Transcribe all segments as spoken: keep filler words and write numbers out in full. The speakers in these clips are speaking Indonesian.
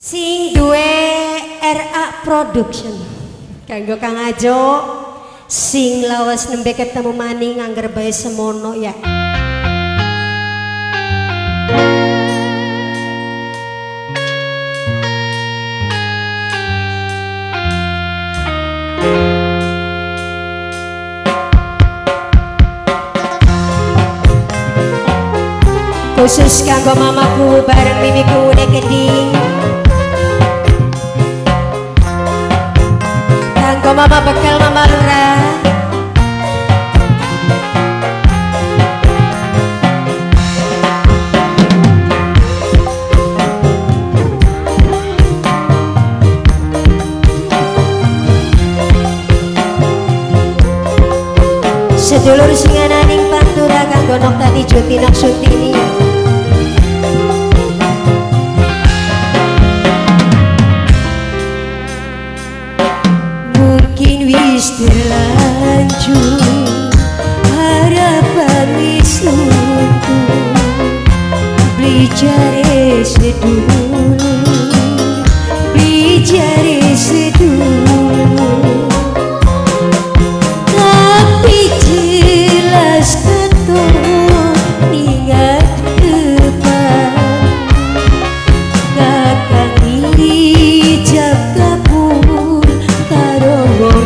Sing duwe R A Production kanggo Kang Ajo sing lawas nembe ketemu maning angger bae semono ya. Khusus kanggo mamaku bareng mimiku udah keding, kanggo mama bekal mama lurah, sedulur singananing pantura kanggo nok tadi juti nok sutini. Wis terlanjur harapan wis luntur, beli jari sedulur, beli jari sedulur, tapi jelas ketuk ingat depan kakang hijab kabur karo wong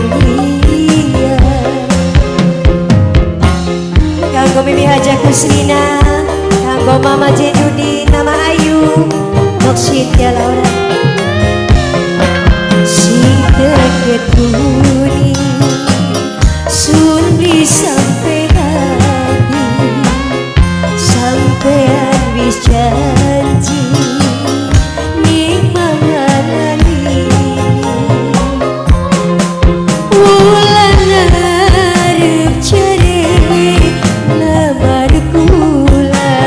kanggo Mimi Haja Kusrina, kanggo Mama Jedudi, Mama Ayu, Noksintia Laura, sing deket buni, sun beli sampai hati, sampean wis janji, ning manganan ini, wulan arep jare lamar kula,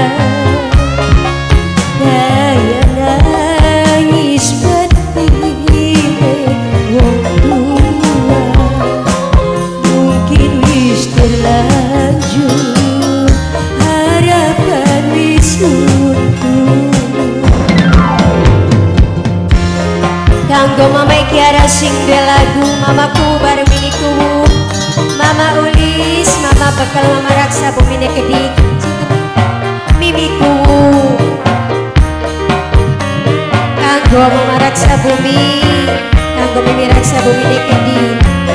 daya nangis batine wong tua, mungkin wis terlanjur harapan wis luntur. Kanggo Mama Kiara sing lagu mamaku bareng miniku, Mama Ulis, Mama bekal Mama Raksa bumine kedik, mimiku kanggo Mama Raksa bumi, kanggo Mimi Raksa bumine kedik,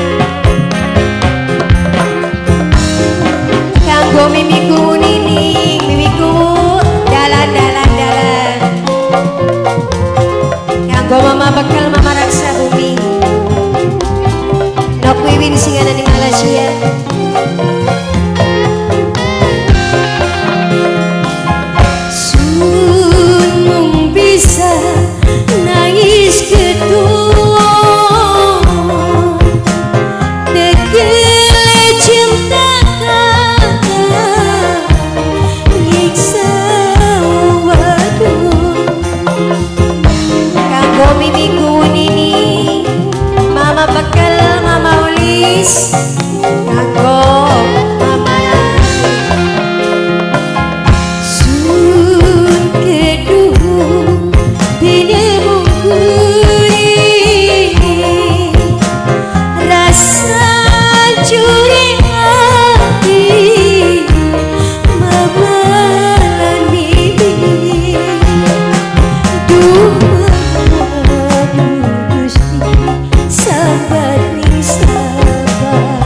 kanggo mimiku nining, mimiku dalan dalan dalan, kanggo Mama bekal Mama Raksa bumi, nok wiwin singana di Malaysia. Sun bisa nangis kedua, tegele cinta kakak nyiksa waduh. Kanggo mimiku nini, Mama bekal Mama Ulis, kanggo Mama sun kedung bine mungkuri, rasa curi hati Mama lan Mimi, duh Gusti sabar nih sabar.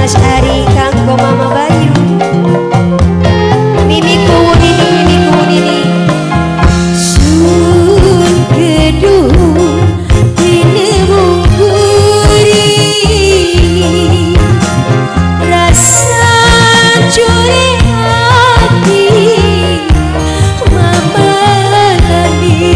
Mas Ari kanggo Mama Bayu mimiku nini mimiku nini sun gedung tinemu gurih rasa curi hati Mama lali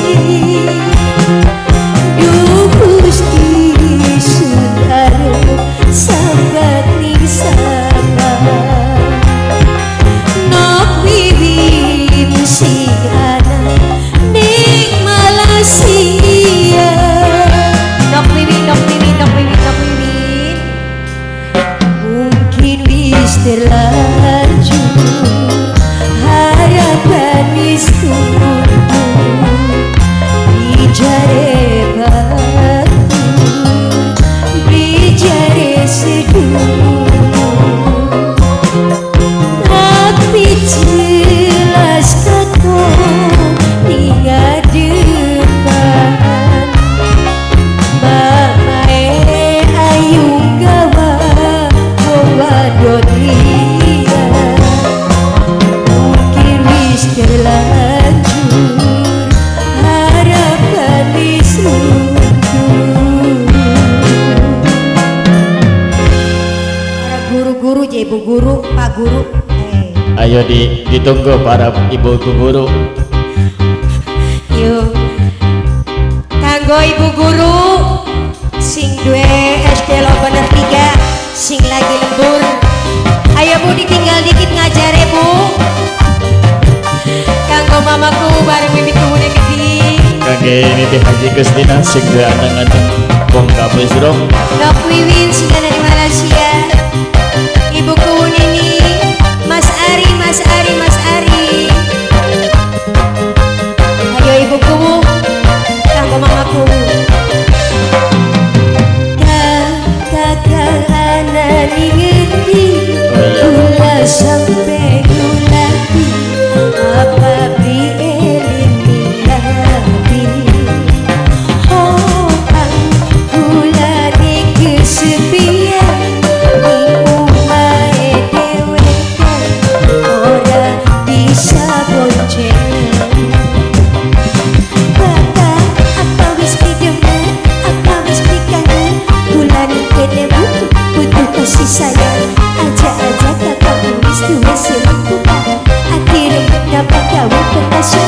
duh Gusti Sudaro sambat ning sabar nok wiwin sing ana ning Malaysia nok wiwin nok wiwin nok wiwin nok wiwin mungkin wis terlanjur harapan wis tunduk di jare batu di jare seduh tapi jelas kata tiga depan Mamae ayu gawa wadon ria mungkin wis terlanjur harapan wis runtuh. Para guru-guru, ibu guru, pak guru, eh. Ayo di, ditunggu para ibu guru. Yuk, kanggo ibu guru sing duwe S D lo bener tiga, sing lagi lembur. Ayo Bu ditinggal dikit ngajar ya Bu. Kanggo mamaku bareng mimiku udah gede. Kage mimpi Haji Gustina sing duwe anteng-anteng wong kabeh sira. Nok Wiwin sing dari Malaysia. Ibuku Nini, Mas Ari, Mas Ari, Mas Ari. Ayo ibuku, kanggo mamaku. Kakak anak ngerti, gula sampai gula di apa bi eliminasi. Oh, gula di kesepian, ibu mae dewekan, ora bisa bonceng. Bapak, apa wis pidemen, apa wis pikangen, bulan kene butuh, butuh kasih sayang. Aja-aja kakak wis duwe selingkuhan, akhirnya dapat gawe petasan.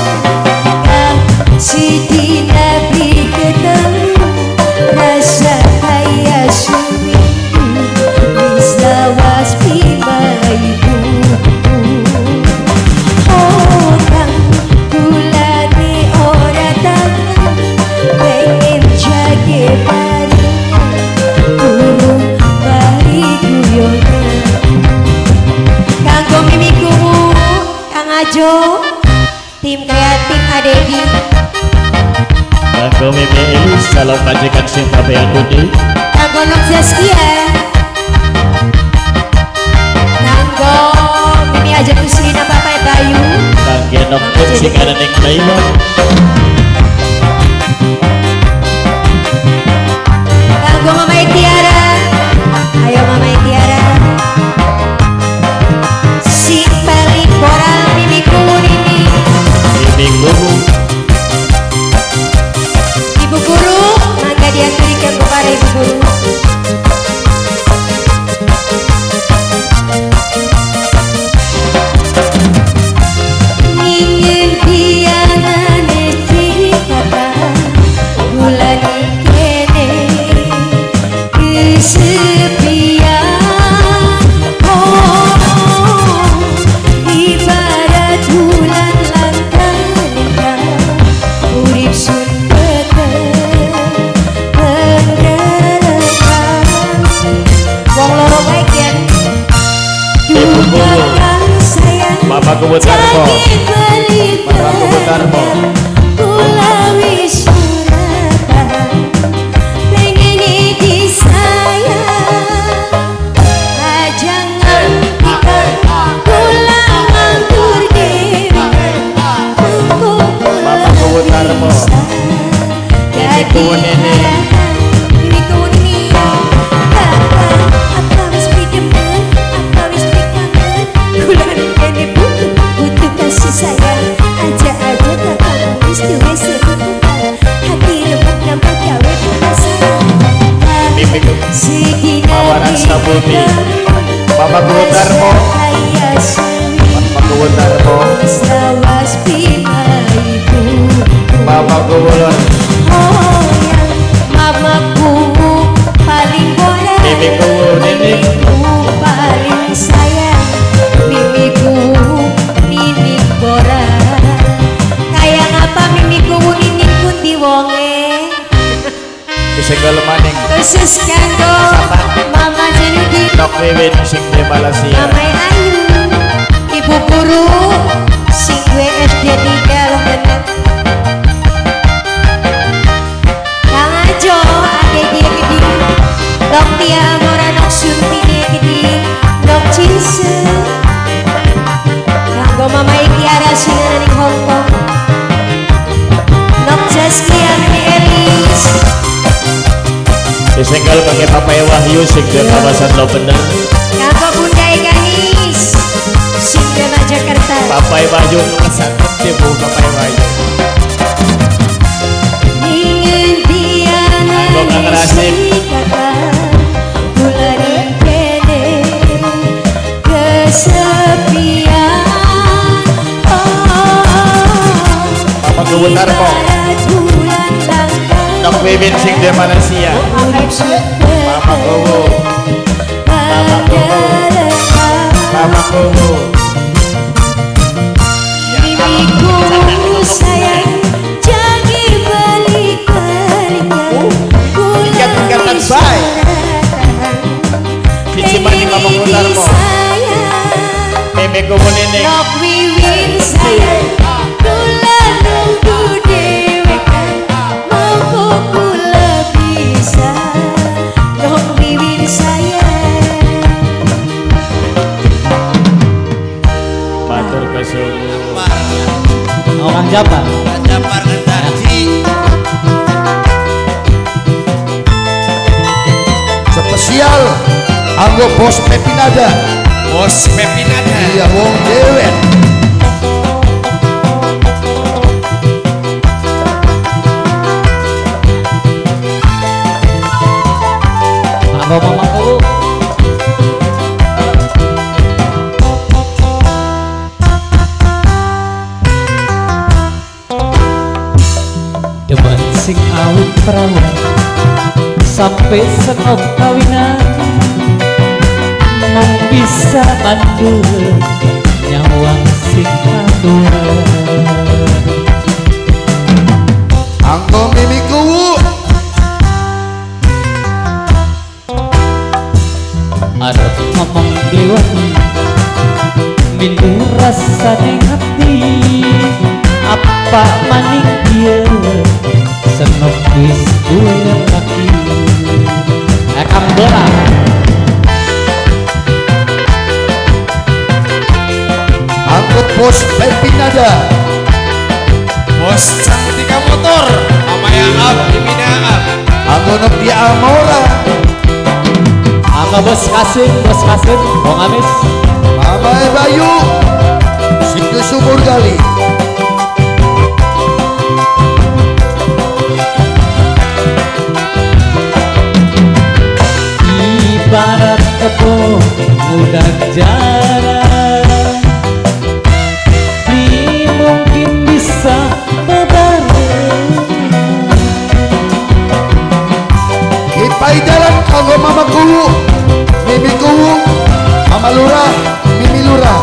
Kasih Nabi ketemu, rasa kaya suwi, wis lawas pima ibu. Orang gulane ora tangan, pengen jage barengan, burung bari guyonan. Kanggo mimiku Kang Ajo, tim kreatif Adedi. Kanggo mimi Elis calon majikan sing pabean Budi. Kanggo Nok Zaskia. Kanggo mimi aja Tusrina Bapak Bayu. Kangge nok pun sing ana ning Thailand. Kanggo Mama Etiara. Ayo Mama Etiara. Si paling moral mimiku Nini. Mimi guru Ibu guru, mangga diaturikan kepada ibu guru. Ingin pianane cerita bulan kene kesepian. Oh, ibarat bulan langka-langka urip sun wong loro wae kian dumakan sayang Bapak Kubut Karmo. Bapak Kubut Karmo. Ulawi suratan pengen disayang aja ngantikan pulang nganggur diri Bapak Kubut Karmo. Mimiku Nini. Mimiku Nini. Bapak apa wis pidem Sukabumi. Bapak Guru Darmo, Bapak Guru Darmo, Bapak Guru oh yang mamaku paling boleh, Mimiku Nining, paling sayang, mimiku Nining Bora. Kayak apa mimiku Nining pun diwonge. Isenggal maning Khusus kanggo Mama Jenudi, Nok Wiwin sing di Malaysia. Mama Ayu, Ibu Guru sing W S D tiga loh bener. Kang Ajo ade dia gede, Dok Tia Mora Nok Suntini gede, Dok Cinse kanggo Mama Ikiara sing ana ning Hongkong, Nok Zaskia Nini Elis. Isenggal pakai papai Wahyu sing di kawasan lo bener. Kanggo Bunda Ekanis sing di Jakarta. Papai Wahyu ngesakit di bu papai Wahyu. Ingin dia Kanggo Kang Rasim, bulan kene kesepian. Bapak Guru Darmo, Nok Wiwin sing di Malaysia. Bapak Guru, Bapak Guru, Bapak Guru. Mimiku sayang janji balik-balikan. Tingkat-tingkatan baik. Cici maning Bapak Guru Darmo, Mimiku Nining. Nok Wiwin sayang kula nunggu dewe kan mampu kula bisa. Nok Wiwin sayang Matur kesuwun. Orang Jabar. Japar Kendarji Spesial anggo Bos Pepinada. Bos Pepinada. Iya wong dewek. Kalau mama kau demen sing awit perawan sampai senok kawinan mung bisa mandul nyawang sing kaduran Anggo mimiku arep ngomong bliwat milih rasane hati apa maning dia senok wis duwe laki ekam bola anggo Bos Pepinada. Bos Cantika Motor. Amaya Ab Iminaan. Anggo Nok Dia Amora. apa bos kasih bos kasih bong amis Mama Bayu Situ Sumur Gali. ibarat kebun udah jarang di mungkin bisa bebareng Kipai dalam anggo Mama Kuwu, Mimi Kuwu, Mama Lurah, Mimi Lurah.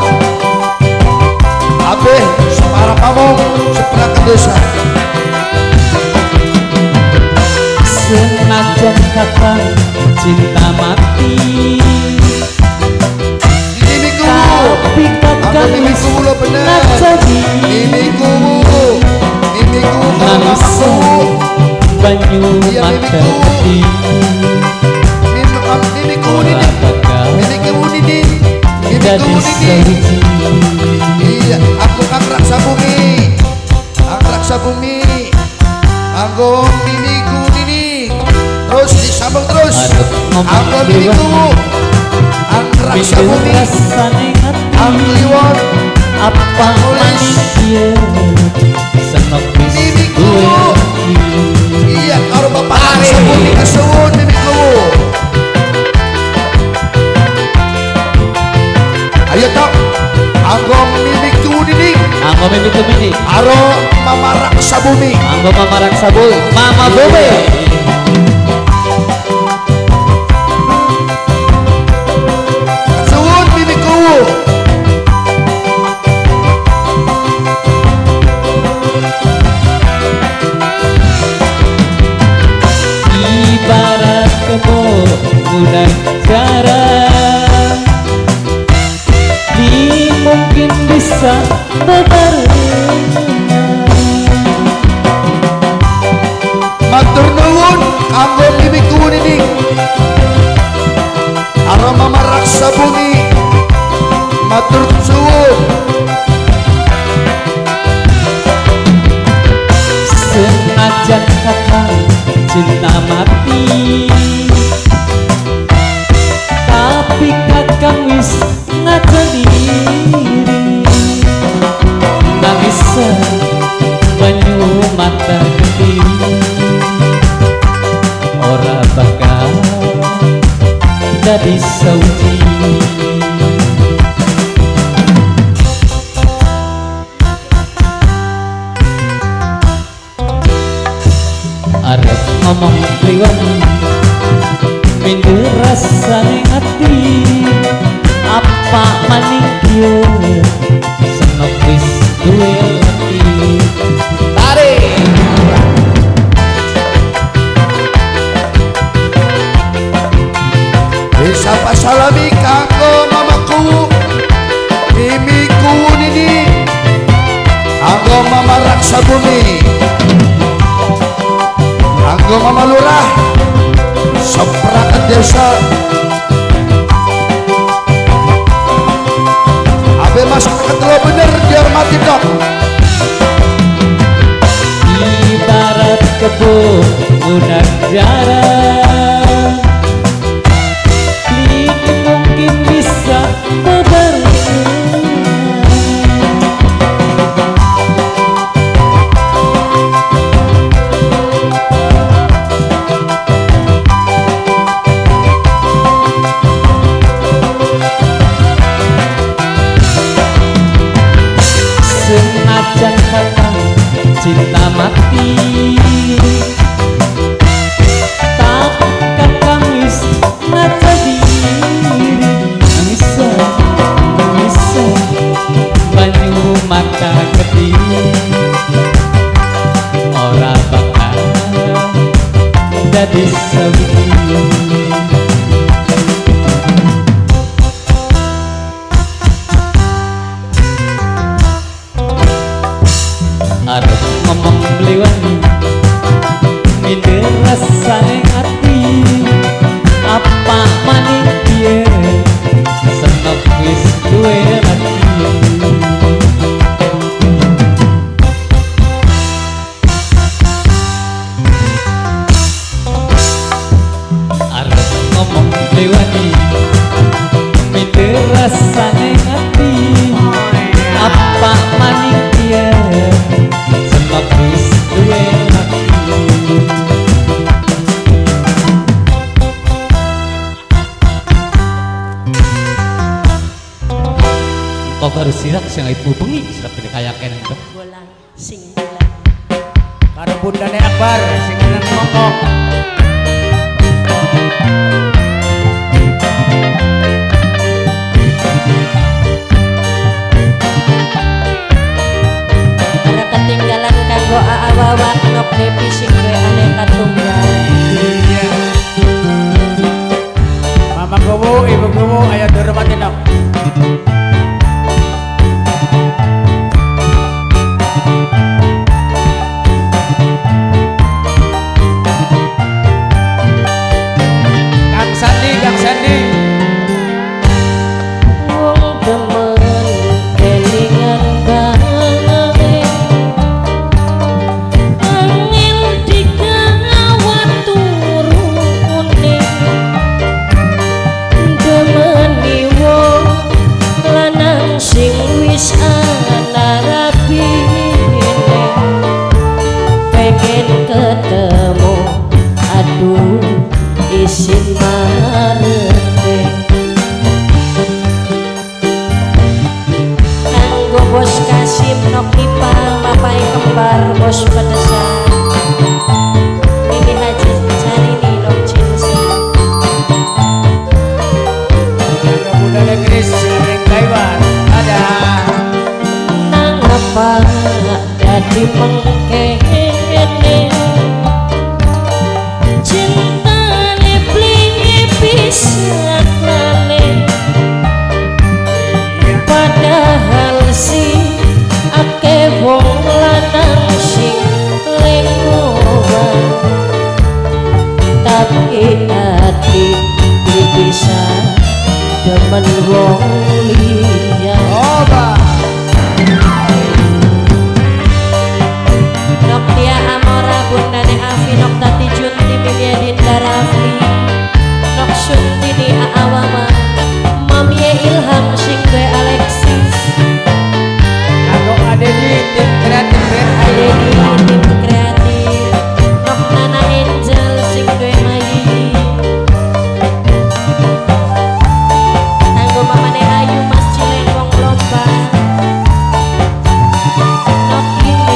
Abe separa pamong seperangkat desa. senajan kapan cinta mati Mimi Kuwu, tapi anggo kadang Mimi Kuwu lo bener. jadi Mimi Kuwu, Mimi Kuwu, Mama nangis Kuwu. banyu Iya, mata mimiku. hati Mimi Mimi Kuwu ora ini, bakal Mimi Kuwu ini, Mimi jadi Kuwu ini. sewiji Iya, aku Kang Raksa Bumi, Kang Raksa Bumi, anggo mimiku ini, terus disambung terus, Arep ngomong anggo mimiku, Kang Raksa Bindu Bumi, rasane Kang hati Kliwon, apa Tulis. maning dia senok wis Mimiku. duwe laki iya, karo Bapak Raksa Bumi kesuwun mimiku, Aro Mama Raksa Bumi. Anggo Mama Raksa Bumi, Mama Bumi. Suwun Mimi Kuwu. Ibarat kemudian jarak, di mungkin bisa bebarengan. Matur nuwun kanggo Mimi Kuwu ini. Aro Mama Raksa Bumi. Matur suwun. Senajan kakang cinta mati, tapi kakang wis ngaca diri. Nangis banyu mata kediri, ora bakal dadi sauji. Arep ngomong kliwat minder rasane ati, apa maning kieu senok wis duwe ati. Tarik Bisa pasalami kanggo Mama Kuwu. Mimi Kuwu ini. Kanggo Mama Raksa Bumi. Kanggo Mama Lurah seperangkat desa. Abe masyarakat lo bener dihormati dok. ibarat kebun udah jarang, ini mungkin bisa bebarengan. Senajan kakang cinta mati, tapi kakang wis ngaca diri. Bisa, bisa banyu mata kediri, ora bakal dadi sawi. Arep ngomong bliwan minder rasane ati, apa maning piye senok wis duwe ati. Arep ngomong bliwan minder rasane ati, apa maning piye senok wis duwe ati. Kok baru sirak sing ibu bengi sirak dene kayaken ento. bolang sing bolang Karo bundane Akbar sing nang mongkok. ora ketinggalan kanggo aawawak ngop depi sing duwe aneka tunggal. Iya. Mama Kuwu, Ibu Kuwu, ayo dihormati dok. Kang Sandi, Kang Sandi. Wong demen kelingan bae, angin digawat turune, demeni wong lanang sing wis ana rapine, pengen ketemu aduh isin marete. Kanggo Bos Kasim Noki Pama papai kembar bos pedesan Mimi Haji cari nih dok cinta Jaga Bunda Negeri sering Taiwan ada nangapa jadi mengkene cinta ne beli bisa lale padahal si ake wong lanang sing lengowan tapi hati bisa demen wong liya Oba Nok dia Amora bundane Afi nok tati junti Mimi Adinda Rafli nok Suntini Aawama Mamie Ilham sing gue Alexis Kagok ada di tim kreatif band ada di tim kreatif nok Nana Angel sing gue Mayi Anggo mamane Ayu Mas Cileng wong lomba nok ini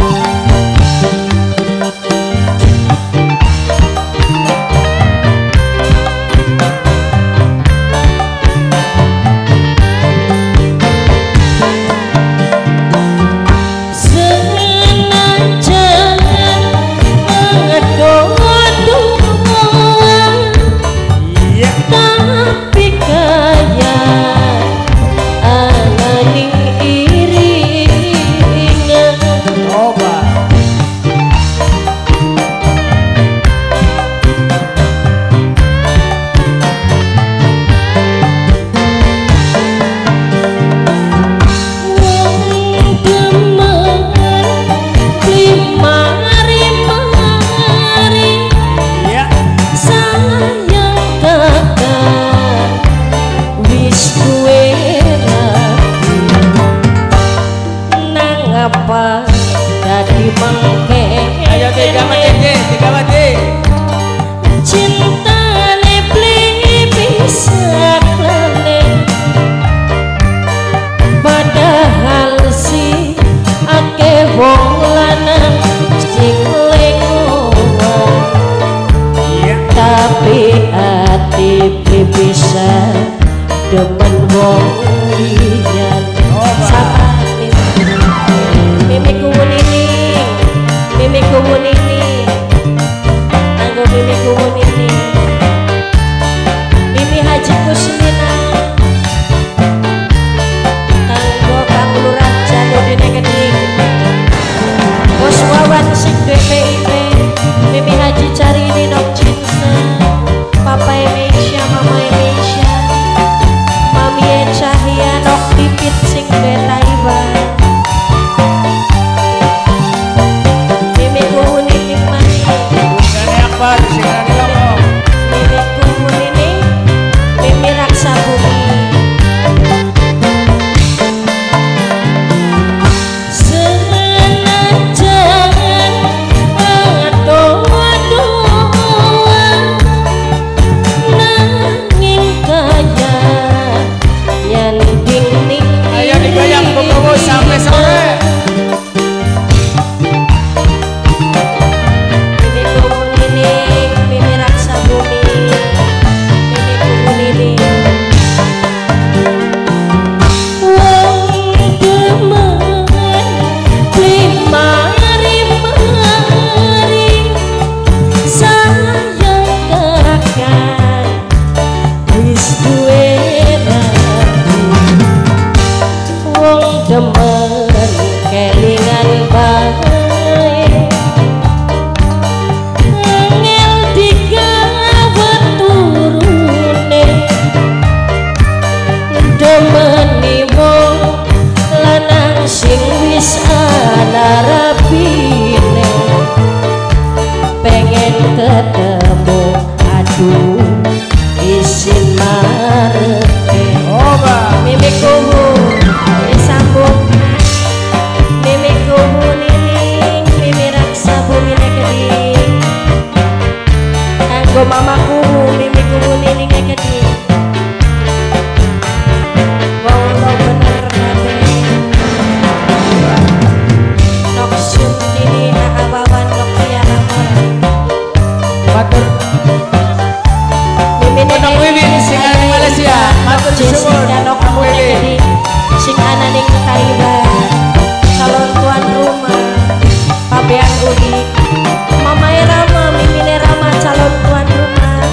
Ayo tiga mati tiga mati cinta ne beli bisa lale padahal si ake wong lanang sing lengowan tapi hati bisa demen wong liyan sapa Mimi kuwun ini Mimi kuwun ini Anggo Mimi kuwun ini Mimi Haji Kusmina Anggo Kang Lurah Janudine Geding Bos Wawan sing B P I P Mimi Haji cari ini nok cinta Papa Emesya Mama Emesya Mami Cahya nok pipit sing B Taiwan Akbar sing ngomong Mimi kumpul ini Mimi raksa bumi senajan adoh-adoh nanging kaya yang ding-ding ayo digoyang Bobowo sampai sore demen kelingan bae ngel digawe turune demeni wong lanang sing wis ana rapine pengen ketemu aduh isin mareke Oba Mimi kuwun disambung Mimi kuwun ini Mimi raksa bumi negeri Anggo mama kuwun Mimi kuwun ini negeri Wong lo bener kabeh Mama Rama, Mimine Rama calon tuan rumah.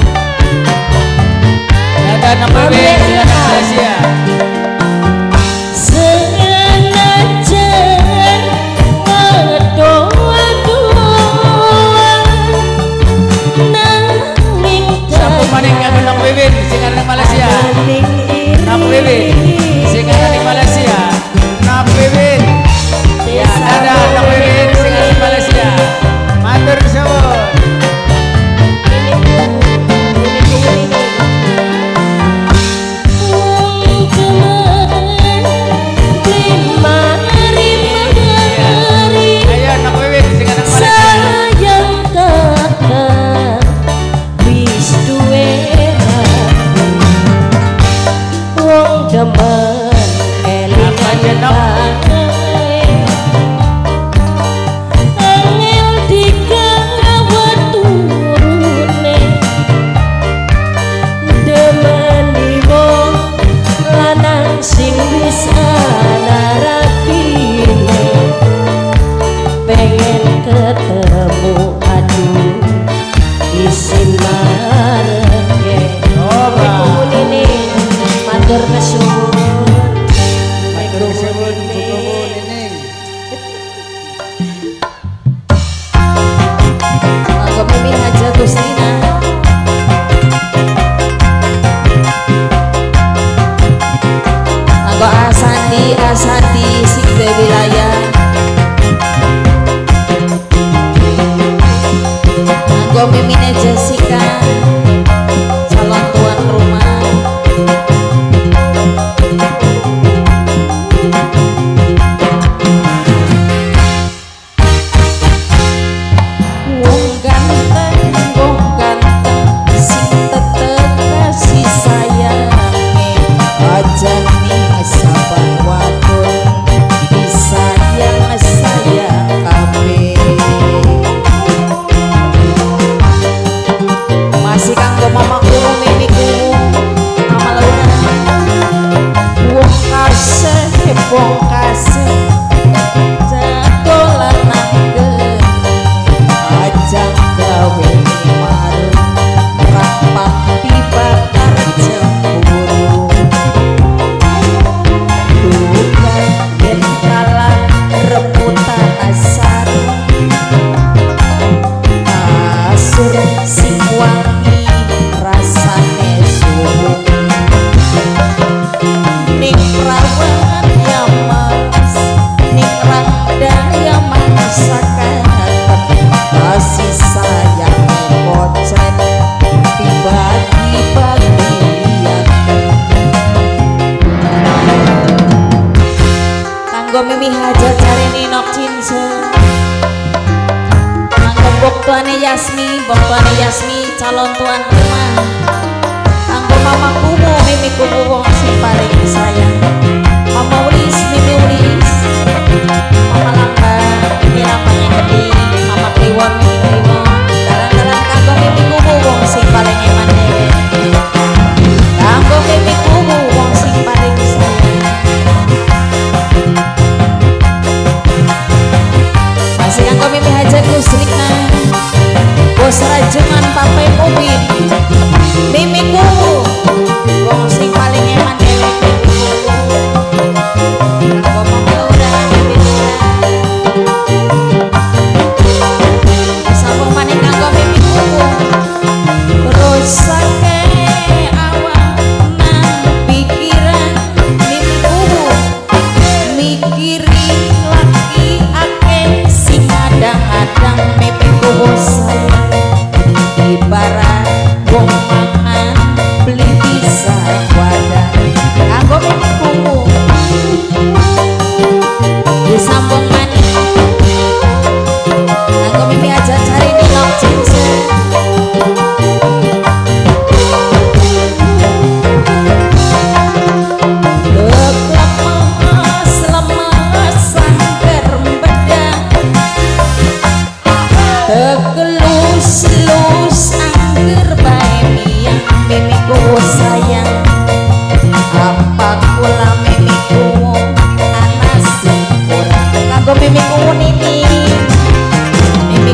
Ada nama Bebe dengan Malaysia. Senajan berdoa-doa nanging Siapa paling kagum nama Bebe sing ada di Malaysia. Nama Bebe sing ada di Malaysia. Nama Bebe. Ya, ada nama Bebe sing ada di Malaysia. Matur suwun. Yasmi, Bokone Yasmi calon tuan rumah. Anggo mama kumu, mimi kumu wong sing paling sayang. Mama Ulis, mimi Ulis. Mama Lamba, mimi lambangnya gede. Mama Kliwon, mimi Kliwon. Dalan-dalan kanggo mimi kumu wong sing paling eman dewe. Kanggo mimi kumu wong sing paling sayang. Masih kanggo mimi Haja Kusrikna. Bos rajengan papai mobil mimi kumu wong sing paling eman dewe kanggo mama Laura mimi Laura sapa maneh kanggo mimi kumu rusake awak nang pikiran mimi kumu mikiri laki akeh sing adang-adang mimi kumu sayang ibarat wong mangan beli bisa wadah kanggo mimi kumu disambung maning kanggo mimi aja cari di lok cinse lemas lemas sangker bedang tegelus-lus angger bae miyang mimiku sayang apa kula mimiku anas kurang kanggo mimiku nini mimi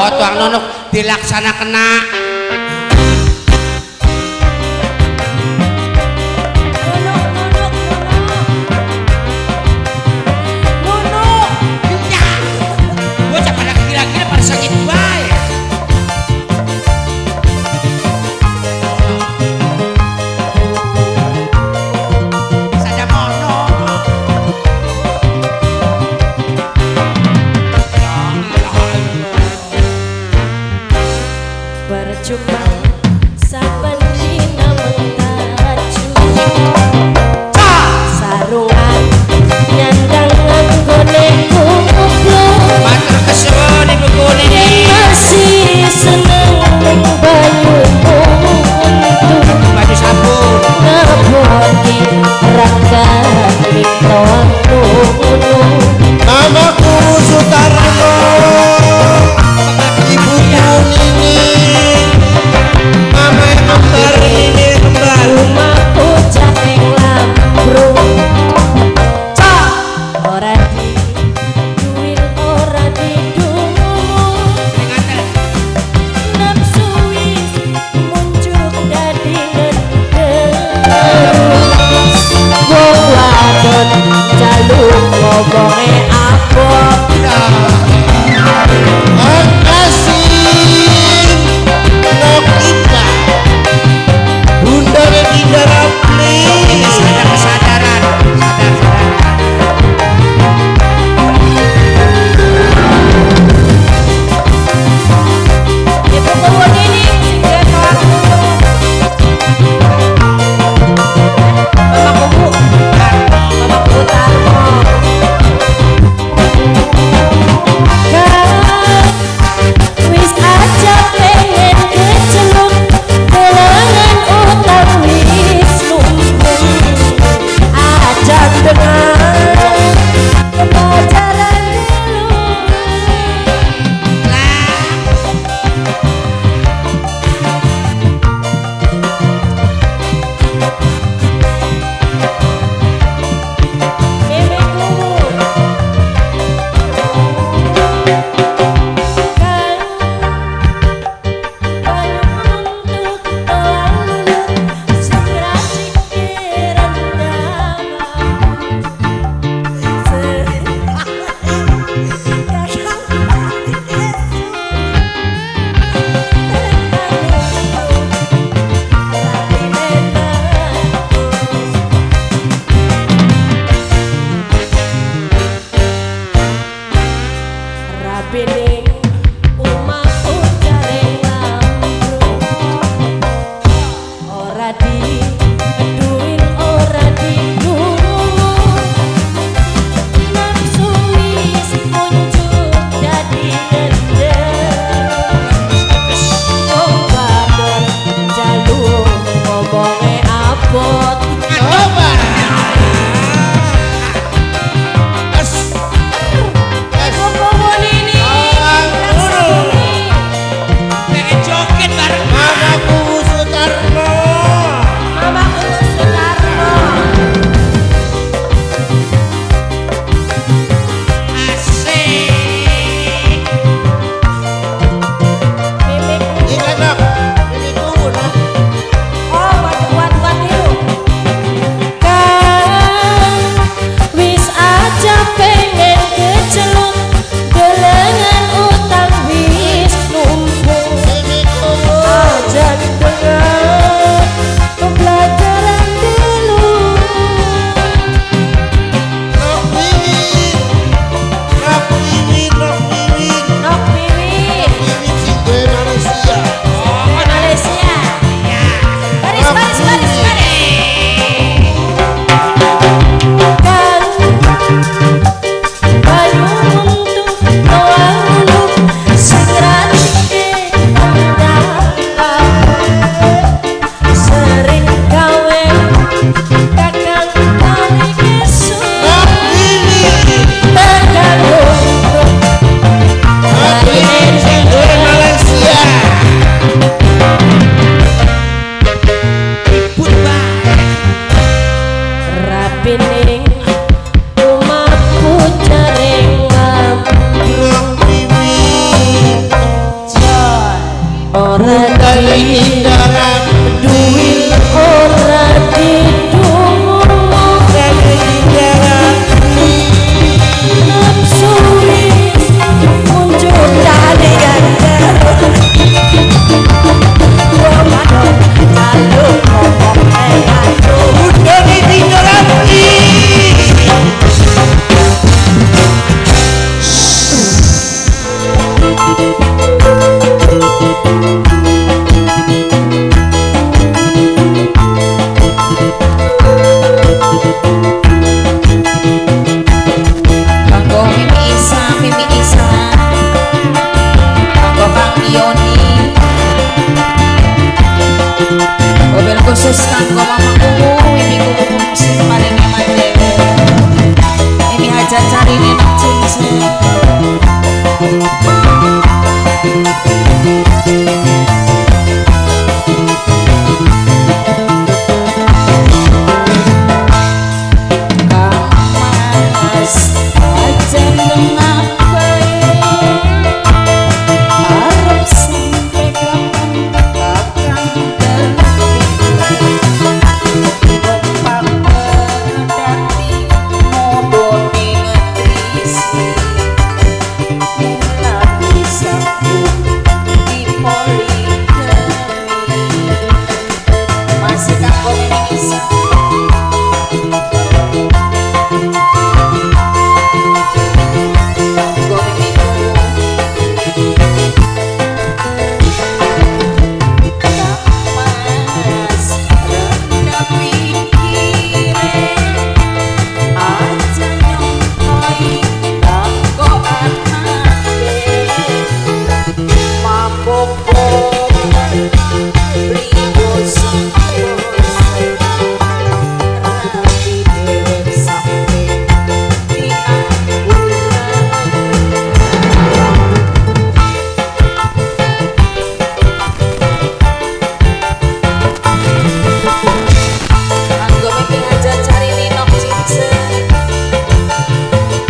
Oh tuang nonok dilaksana kena. Percuma saben dina mengaju sarungan nyandang nggone kumpul Matur kesuwun Ibu Kuni masih seneng ning bayu untu baju sabun ngaboti rangga mikto ngono Namaku Sutarno, Ibu Nini, Indaran duil ora didungu dari indaran nafsuri muncul dari ganda gua manong lalu ngomong enaku dari indaran khusus kanggo mamaku, mimiku sing paling eman dewe. Mimi aja cari nenek cincin. Kamas aja nengah bae, harap sampai kapan akan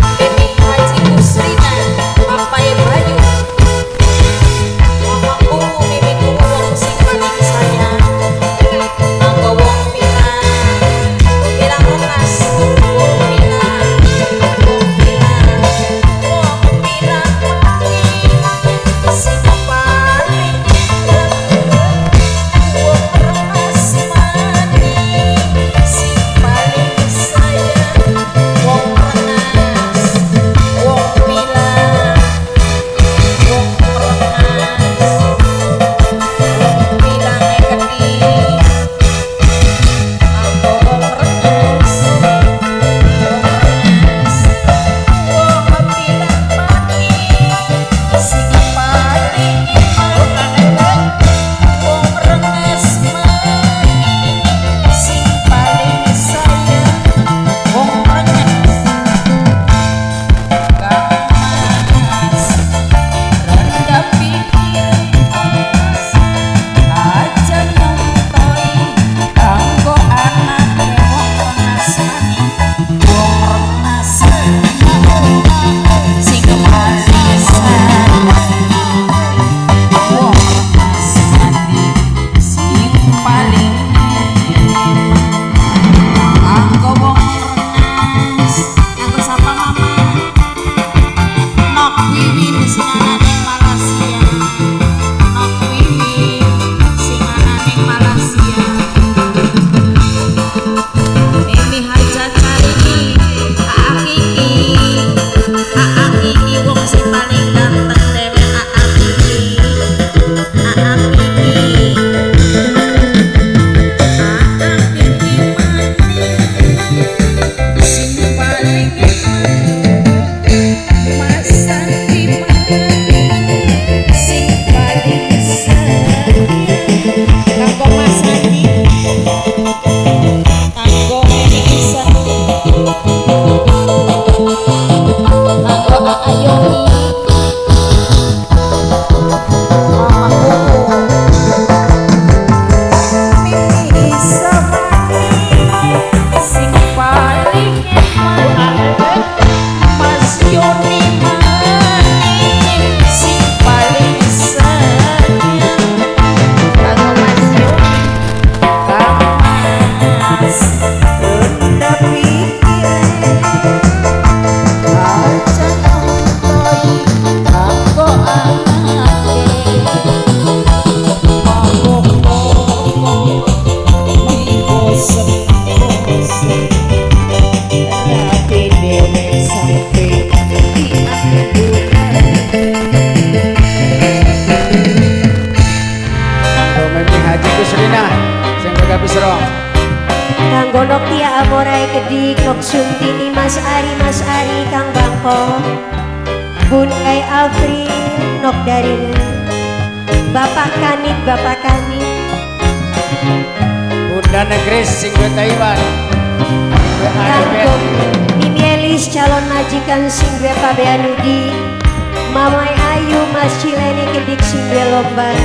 Mamaku kedik nok sunti Mas Ari Mas Ari Kang Bangko Bun Kai Afri nok dari Bapak Kanit Bapak Kanit Bunda Negris sing Taiwan Kanggo Mimi Elis calon majikan sing gue Pabeanudi Mamai Ayu Mas Cileni kedik sing gue lomban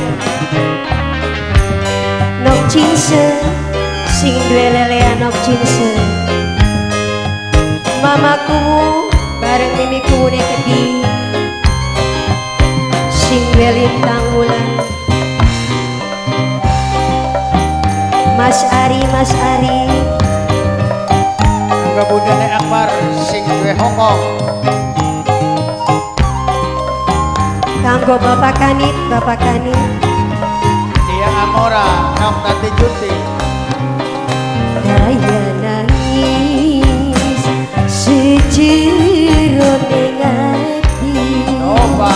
Nok Cinse sing gue lelea nok Cinse Mamaku bareng mimiku ne kedik sing gue lintang bulan Mas Ari Mas Ari Angga Bunda Ne Akbar sing gue Hongkong Kanggo Bapak Kanit Bapak Kanit Tia Amora nok Tati Junti Daya nangis sejero negati Nova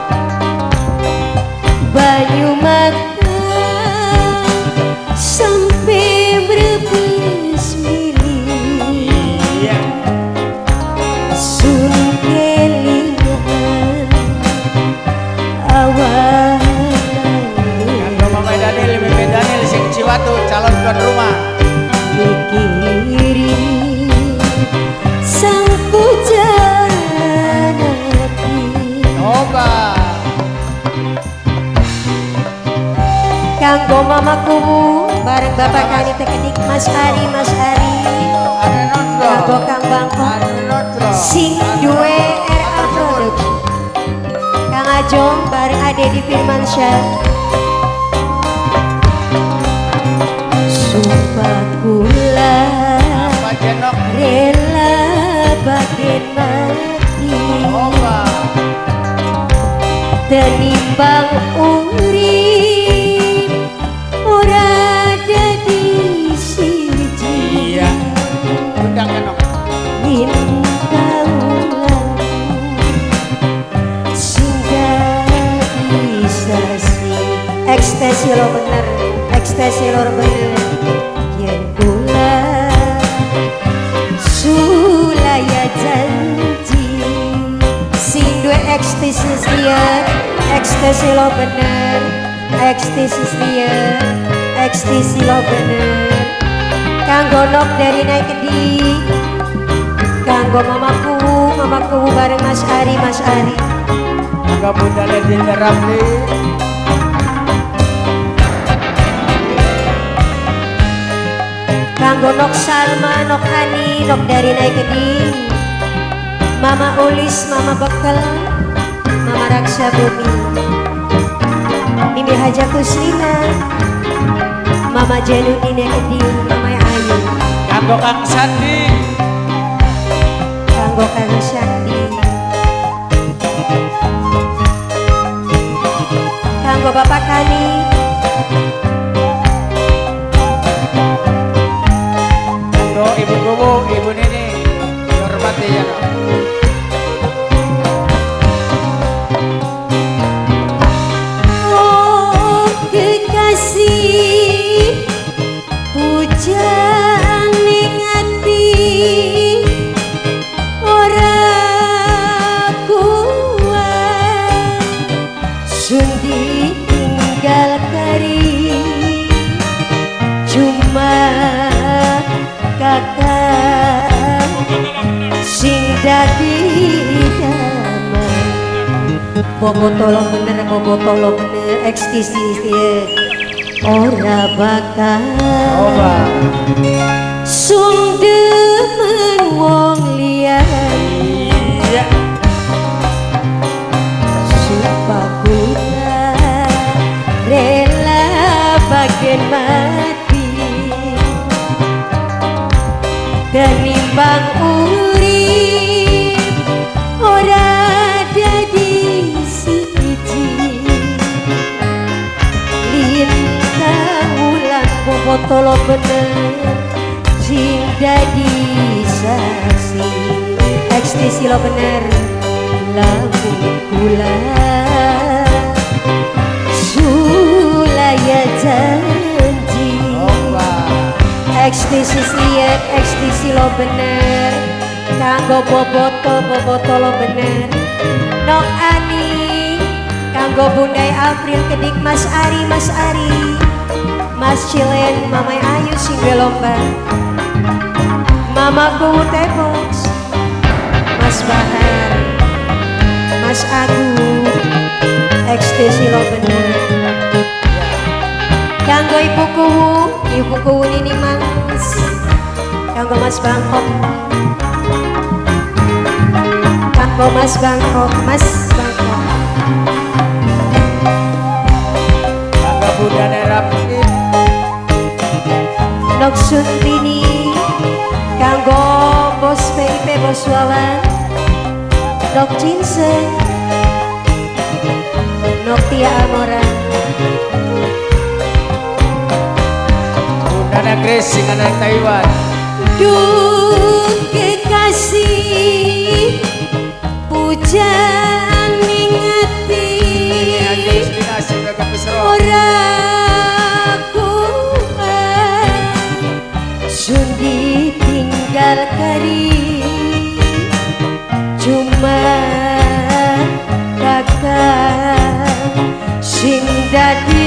banyu mata sampai berbes milih Iya sun kelingan awan Angga Mama Daniel Mimi Daniel sing Ciwatu calon tuan rumah mikiri sang pujan hati Nova Kanggo mamaku bareng Bapak Kani tekedik Mas Ari Mas Ari Ada Notro Kanggo Kang Bangko Ada Notro sing duwe R A Production Kang Ajong bareng Ade di Firmansyah Sumpah kula Apa Jenok rela bagian mati Nova Tenimbang urip ora dadi siji Iya Undang Jenok Bintang singgah bisa si ekstasi lo bener ekstasi lo bener yen kula sulaya janji sing duwe ekstasi dia ekstasi lo bener ekstasi dia ekstasi lo bener kanggo nok dari naik kedik kanggo mamaku mamaku bareng Mas Ari Mas Ari Angga Bunda Ledinda Ramli kanggo nok Salma nok Ani nok dari naik kedik Mama Ulis Mama Bekel Mama Raksa Bumi Mimi Haja Kuslina Mama Janudin kedik Mama Ayu Kanggo Kang Sandi kanggo Kang Sandi kanggo Bapak Kani Kanggo Ibu Kubu Ibu Nini Hormati ya oh kekasih pujan ning ati ora kuat sun ditinggal kari cuma kakak sing dadi damai bobo tolong bener bobo tolong bener ekstisi ora bakal Nova sung demen wong liyan Iya sumpah kula rela bagian mati tenimbang urip ora dadi siji lintang wulan bobo tolo bener sing dadi saksi ekstisi lo bener lagu kula sulaya janji Nova ekstisis liat, ekstisi lo bener. Kanggo boboto, boboto lo bener. Nok Ani, kanggo Bundai April kedik Mas Ari, Mas Ari. Mas Cilen, Mamai Ayu sing lomba. Mamaku Tebos, Mas Bahar, Mas Agung, ekstisi lo bener. Kanggo ibu kuwu, ibu kuwu ini Mas. Kanggo Mas Bangkok, kanggo Mas Bangkok, Mas Bangkok. Kanggo Bunda Nerapin. Nok Suntini, kanggo Bos P I P Bos Wawan. Nok Jinsen, Nok Tia Amora. Bunda Grace singanan Taiwan. Duh kekasih pujaan ning ati ora kuat sun ditinggal kari cuma kakak sing dadi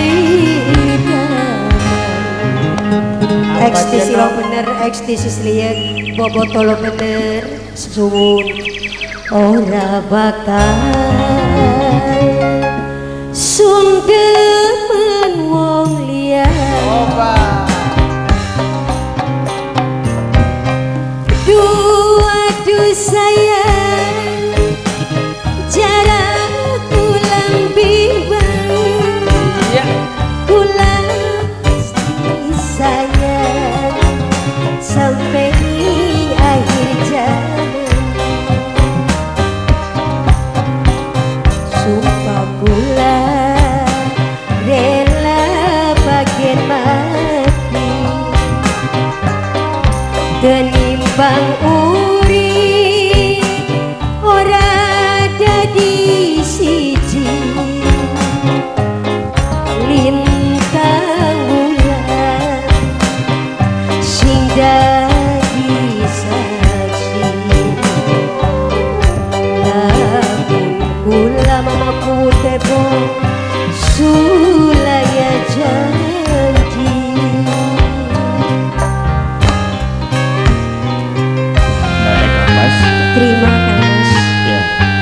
ekstisi lo bener, ekstisi liat, boboto lo bener, suwun ora bakal sunggemen wong liya. Oba. Duh aduh sayang, jarak tulang bimbang, Iya. tulang sayang sampai akhir jalan. Sumpah kula rela bagian mati tenimbang urip ora dadi siji. Lintang bulan sing dadi saksi lamun kula mamaku tebo sulaya janji. Nah, Kang Mas. Terima Kang Mas. Ya.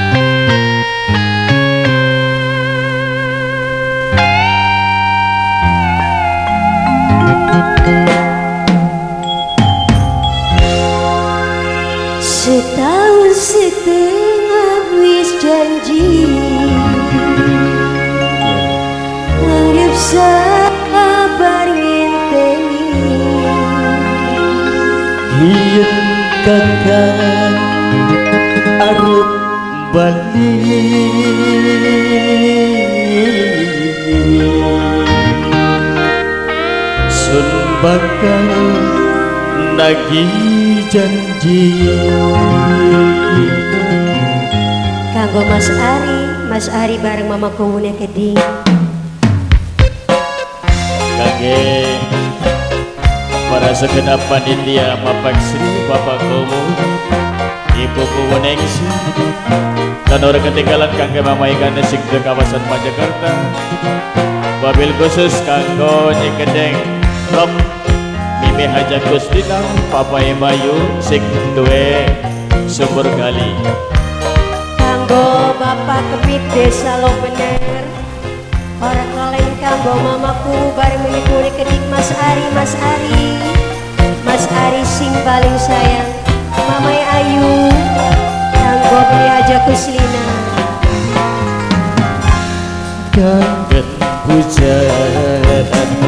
Setahun setengah wis janji anggap sabar ngenteni Yen kakang arep balik sun bakal nagih janji. kanggo Mas Ari, Mas Ari bareng Mama Kuwune Keding. Kage para segenap panitia Bapak Sri Bapak Komo Ibu Kuwunengsi dan orang ketinggalan kangge mamaikan sing di kawasan Jakarta. Wabil khusus kanggo nyegedeng Rob Mimi Haja Gustina Papa Imayu sing duwe sumber gali. Kanggo Bapak Kepit Desa lo bener orang kaleng kanggo mamaku bareng menyeburi kedik Mas Ari, Mas Ari, Mas Ari sing paling sayang Mamai Ayu kanggo beli aja Kuslina. Kangen pujaran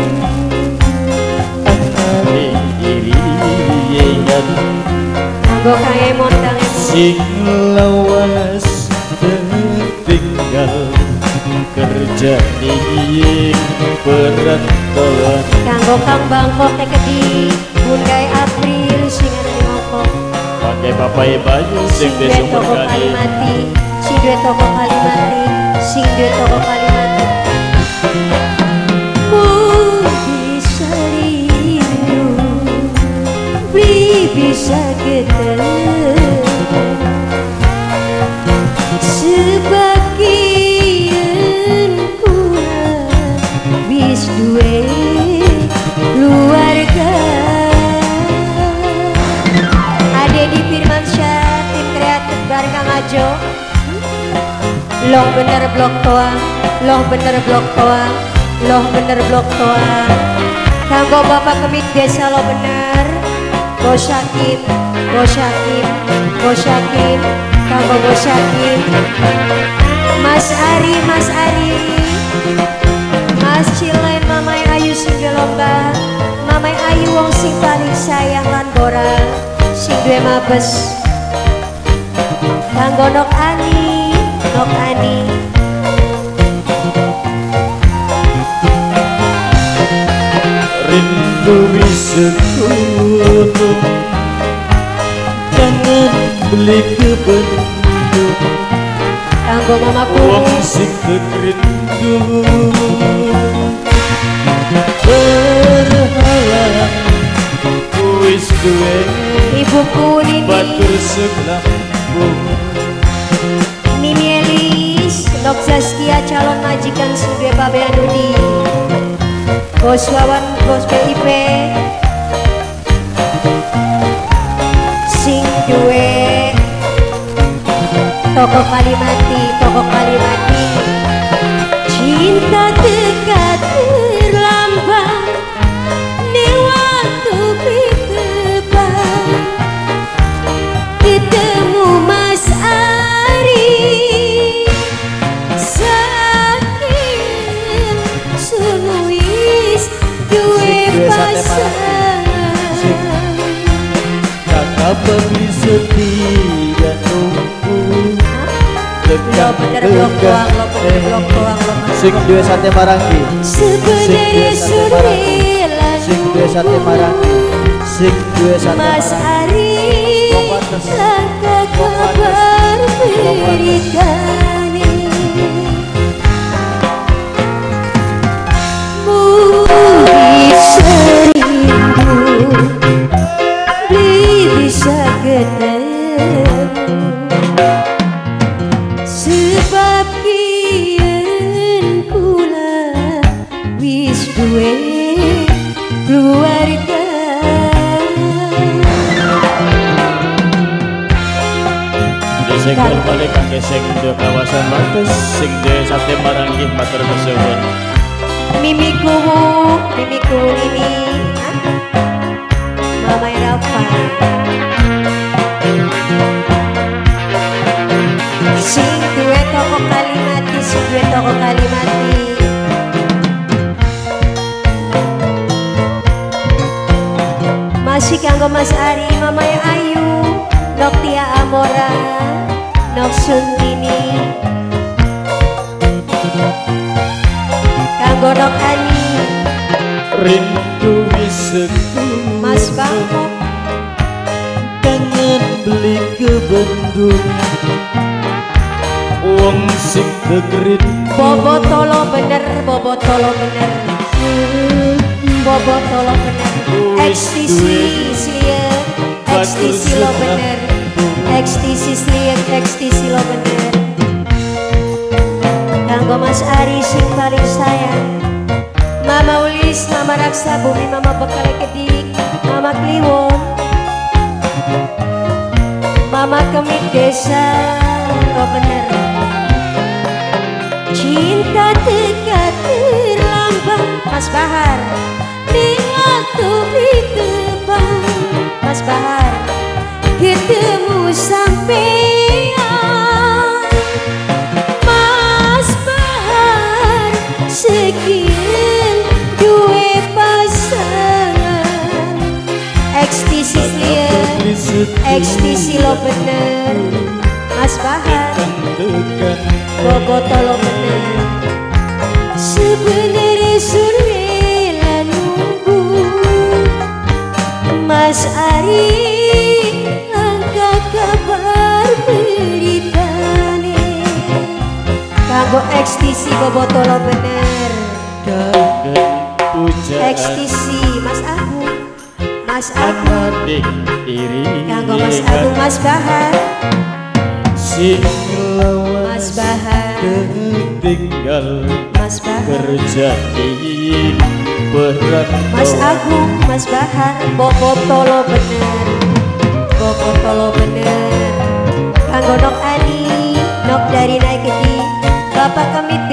hari irian Kanggo Kang Emon, Kang Emon sing lawas tertinggal kerja ning perantauan. kanggo Kang Bangkok teh kedik Bundai April sing ana di Ngokok. Pakai papai baju sing di duwe sumber toko kali. Kalimati, sing duwe toko Kalimati, sing duwe toko Kalimati. Budi Salindo Loh bener blok toang, loh bener blok toang, loh bener blok toang. Kanggo bapak kemik desa lo bener. Bos Hakim, Bos Hakim, Bos Hakim, kanggo Bos Hakim. Mas Ari, Mas Ari, Mas Cilen, Mamai Ayu sing lomba, Mamai Ayu wong sing paling sayang lan bora, sing duwe mabes. Kanggo Nok Ani, Nok Ani. Rindu bisa kutuk, kangen beli kebendung. Kanggo mamaku Wong sing rindu berhalang wis duwe ibuku Nini, batur segelambung. Mimi Elis, Nok Zaskia calon majikan sude Babe Anudi. Bos Wawan, Bos B I P sing duwe toko Kalimati, toko Kalimati. Cinta dekat terlambat di waktu berdebat, ketemu Mas Ari sakit sunuis duwe pasangan. Kakak beli setia nunggu Lo bener blok doang, lo bener blok doang, lo bener Sing duwe sate marangi, sebenarnya sudah sing duwe sate marangi, sing duwe sate Mas marangi. Ari langkah kabar beritani Mungkin serindu bisa ketemu sebab kian pula wis duwe keluarga. Sing balik kangge sing di kawasan Bates, sing di sate marangi matur kesuwun. Mimiku, mimiku ini Mama Rafa sing duwe toko Kalimati, sing duwe toko Kalimati. Masih kanggo Mas Ari, Mama Ayu, Nok Tia Amora, Nok Suntini, kanggo Nok Ani, Rindu bisa Mas Bangkok, kangen beli kebendung. Wong sing tegrit Bobo tolo bener, Bobo tolo bener, Bobo tolo bener. Ekstisi sliek, ekstisi lo bener, ekstisi sliek, ekstisi lo bener. Kanggo Mas Ari sing paling sayang, Mama Ulis, Mama Raksa Bumi, Mama Bekal Kedik, Mama Kliwon, Mama Kemik Desa, lo bener. Cinta dekat terlambat, Mas Bahar di waktu berdepan, Mas Bahar ketemu sampean. Mas Bahar sekian duwe pasangan. Ekstisi liat, ekstisi lo bener, Mas Bahar Bogo tolo bener. Sebenarnya surela nunggu Mas Ari angkat kabar beritane. Kanggo ekstisi Bogo tolo bener. Ekstisi Mas Agung, Mas Agung, kanggo Mas Agung, Mas Bahar, Mas Bahar, tinggal Mas Bahar, kerja di berat. Mas Agung, Mas Bahar, Bobo tolo bener, Bobo tolo bener. Kanggo Nok Ani, Nok dari naik gede,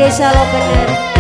Desa lo bener.